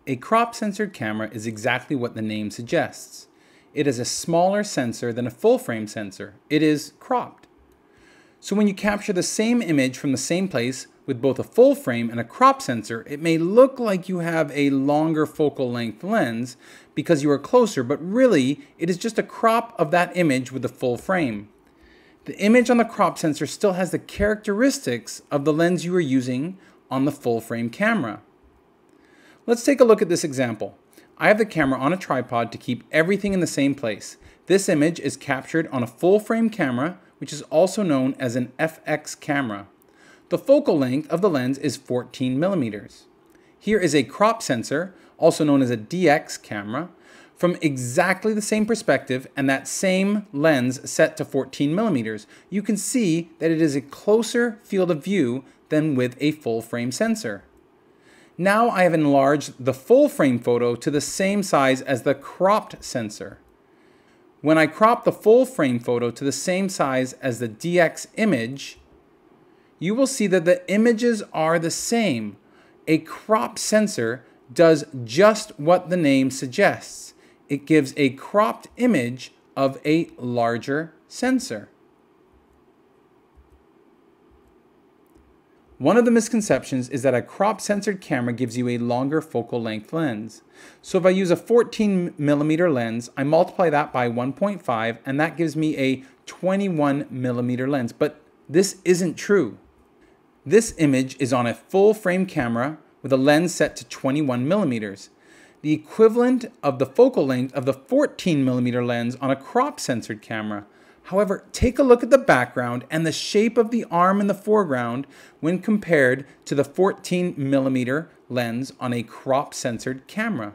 A crop-sensored camera is exactly what the name suggests. It is a smaller sensor than a full-frame sensor. It is cropped. So when you capture the same image from the same place with both a full frame and a crop sensor, it may look like you have a longer focal length lens because you are closer, but really it is just a crop of that image with the full frame. The image on the crop sensor still has the characteristics of the lens you are using on the full frame camera. Let's take a look at this example. I have the camera on a tripod to keep everything in the same place. This image is captured on a full frame camera, which is also known as an FX camera. The focal length of the lens is 14 millimeters. Here is a crop sensor, also known as a DX camera, from exactly the same perspective and that same lens set to 14 millimeters. You can see that it is a closer field of view than with a full frame sensor. Now I have enlarged the full frame photo to the same size as the cropped sensor. When I crop the full frame photo to the same size as the DX image, you will see that the images are the same. A crop sensor does just what the name suggests. It gives a cropped image of a larger sensor. One of the misconceptions is that a crop-sensored camera gives you a longer focal length lens. So if I use a 14 millimeter lens, I multiply that by 1.5 and that gives me a 21 millimeter lens. But this isn't true. This image is on a full frame camera with a lens set to 21 millimeters. The equivalent of the focal length of the 14 millimeter lens on a crop-sensored camera. However, take a look at the background and the shape of the arm in the foreground when compared to the 14 millimeter lens on a crop-sensored camera.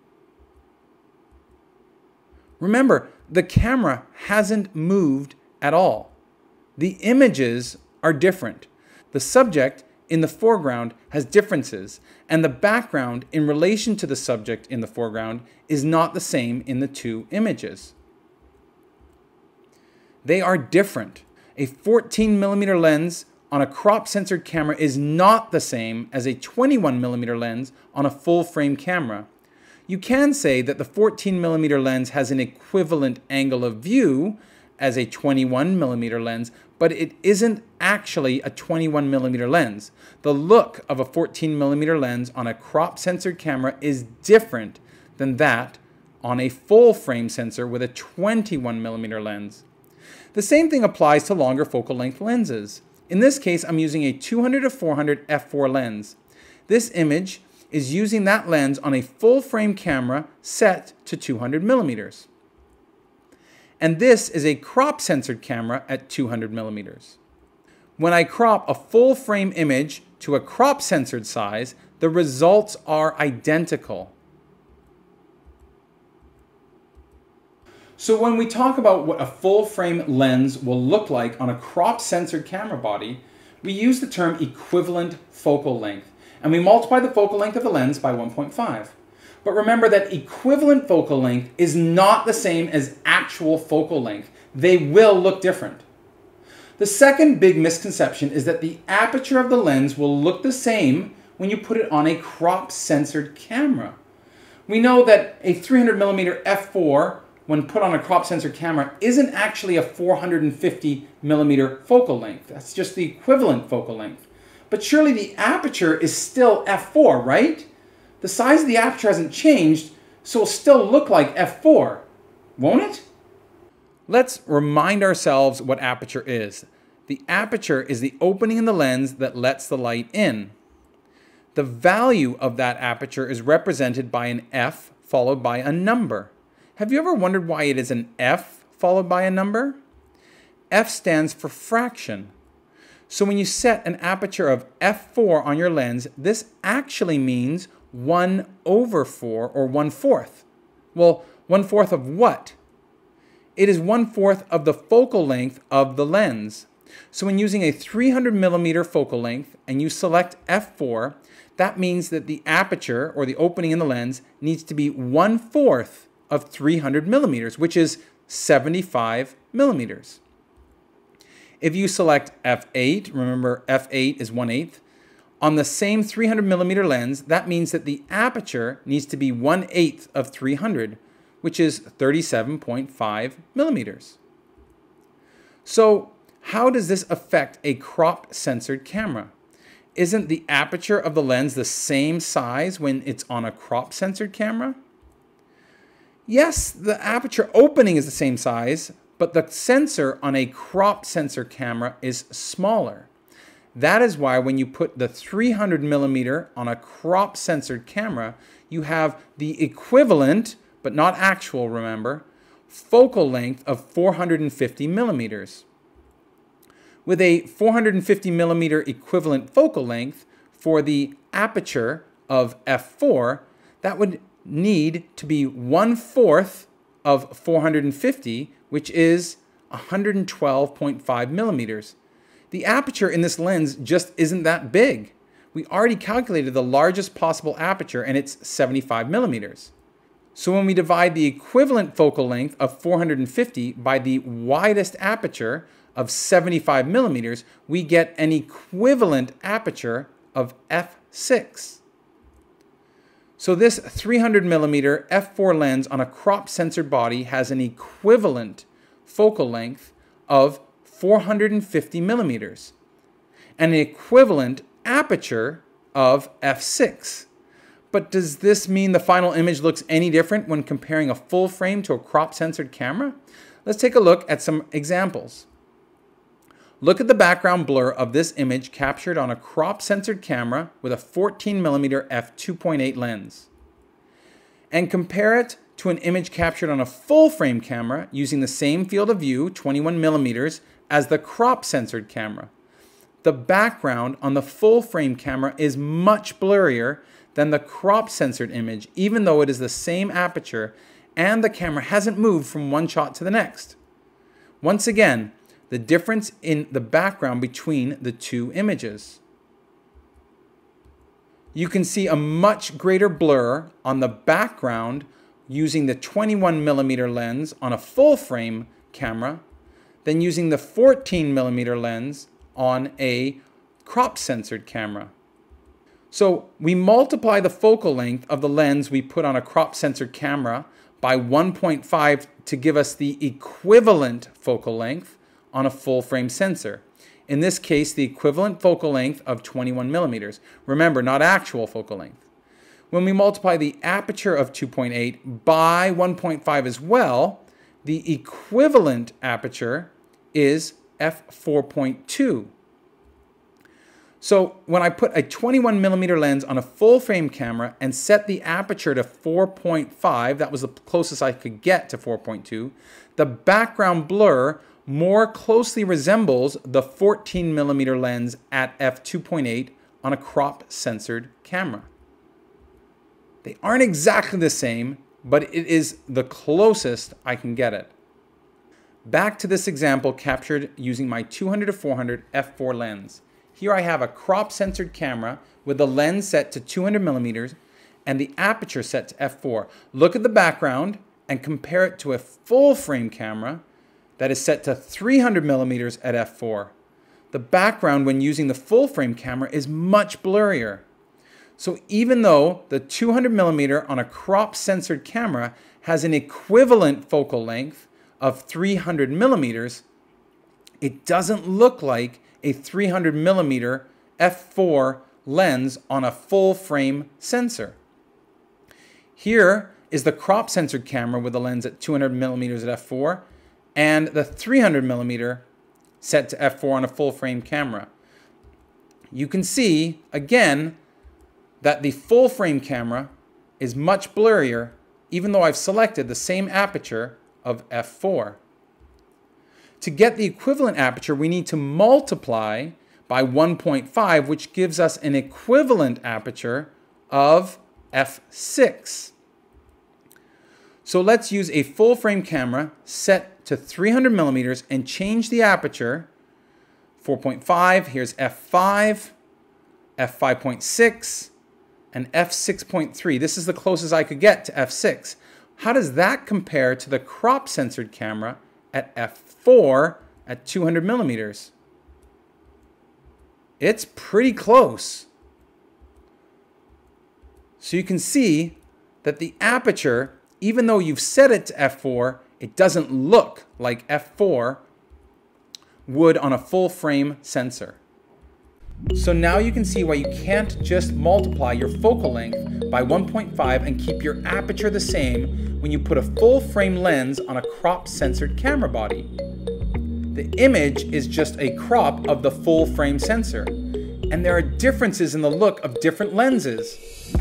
Remember, the camera hasn't moved at all. The images are different. The subject in the foreground has differences, and the background in relation to the subject in the foreground is not the same in the two images. They are different. A 14 millimeter lens on a crop sensored camera is not the same as a 21 millimeter lens on a full frame camera. You can say that the 14 millimeter lens has an equivalent angle of view as a 21 millimeter lens, but it isn't actually a 21 millimeter lens. The look of a 14 millimeter lens on a crop sensored camera is different than that on a full frame sensor with a 21 millimeter lens. The same thing applies to longer focal length lenses. In this case, I'm using a 200-400 f4 lens. This image is using that lens on a full frame camera set to 200 millimeters. And this is a crop sensored camera at 200 millimeters. When I crop a full frame image to a crop sensored size, the results are identical. So when we talk about what a full frame lens will look like on a crop sensored camera body, we use the term equivalent focal length, and we multiply the focal length of the lens by 1.5. But remember that equivalent focal length is not the same as actual focal length. They will look different. The second big misconception is that the aperture of the lens will look the same when you put it on a crop sensored camera. We know that a 300mm f4 when put on a crop sensor camera isn't actually a 450mm focal length. That's just the equivalent focal length. But surely the aperture is still f4, right? The size of the aperture hasn't changed, so it'll still look like f4, won't it? Let's remind ourselves what aperture is. The aperture is the opening in the lens that lets the light in. The value of that aperture is represented by an f followed by a number. Have you ever wondered why it is an F followed by a number? F stands for fraction. So when you set an aperture of f4 on your lens, this actually means 1/4 or 1/4. Well, 1/4 of what? It is 1/4 of the focal length of the lens. So when using a 300mm focal length and you select f4, that means that the aperture or the opening in the lens needs to be 1/4 of 300mm, which is 75mm. If you select f8, remember f8 is 1/8, On the same 300mm lens, that means that the aperture needs to be 1/8 of 300, which is 37.5 millimeters. So how does this affect a crop censored camera? Isn't the aperture of the lens the same size when it's on a crop censored camera? Yes, the aperture opening is the same size, but the sensor on a crop sensor camera is smaller. That is why when you put the 300mm on a crop censored camera, you have the equivalent, but not actual, remember, focal length of 450 millimeters. With a 450 millimeter equivalent focal length for the aperture of f4, that would need to be 1/4 of 450, which is 112.5 millimeters. The aperture in this lens just isn't that big. We already calculated the largest possible aperture, and it's 75 millimeters. So when we divide the equivalent focal length of 450 by the widest aperture of 75 millimeters, we get an equivalent aperture of f6. So this 300mm f4 lens on a crop censored body has an equivalent focal length of 450 millimeters and an equivalent aperture of f6. But does this mean the final image looks any different when comparing a full frame to a crop censored camera? Let's take a look at some examples. Look at the background blur of this image captured on a crop censored camera with a 14mm f2.8 lens. And compare it to an image captured on a full frame camera using the same field of view, 21mm, as the crop censored camera. The background on the full frame camera is much blurrier than the crop censored image, even though it is the same aperture and the camera hasn't moved from one shot to the next. Once again, the difference in the background between the two images. You can see a much greater blur on the background using the 21mm lens on a full frame camera than using the 14mm lens on a crop censored camera. So we multiply the focal length of the lens we put on a crop censored camera by 1.5 to give us the equivalent focal length on a full frame sensor. In this case, the equivalent focal length of 21mm. Remember, not actual focal length. When we multiply the aperture of 2.8 by 1.5 as well, the equivalent aperture is f4.2. So when I put a 21mm lens on a full frame camera and set the aperture to 4.5, that was the closest I could get to 4.2, the background blur more closely resembles the 14mm lens at f2.8 on a crop censored camera. They aren't exactly the same, but it is the closest I can get it. Back to this example captured using my 200-400 f4 lens. Here I have a crop censored camera with the lens set to 200mm and the aperture set to f4. Look at the background and compare it to a full frame camera that is set to 300mm at f4. The background when using the full frame camera is much blurrier. So even though the 200mm on a crop censored camera has an equivalent focal length of 300mm, it doesn't look like a 300mm f4 lens on a full frame sensor. Here is the crop censored camera with the lens at 200mm at f4 and the 300mm set to f4 on a full frame camera. You can see again that the full frame camera is much blurrier even though I've selected the same aperture of f4. To get the equivalent aperture, we need to multiply by 1.5, which gives us an equivalent aperture of f6. So let's use a full frame camera set to 300mm and change the aperture. 4.5, here's f5, f5.6, and f6.3. This is the closest I could get to f6. How does that compare to the crop censored camera at f4 at 200mm? It's pretty close. So you can see that the aperture, even though you've set it to f4, it doesn't look like f4 would on a full frame sensor. So now you can see why you can't just multiply your focal length by 1.5 and keep your aperture the same when you put a full frame lens on a crop censored camera body. The image is just a crop of the full frame sensor, and there are differences in the look of different lenses.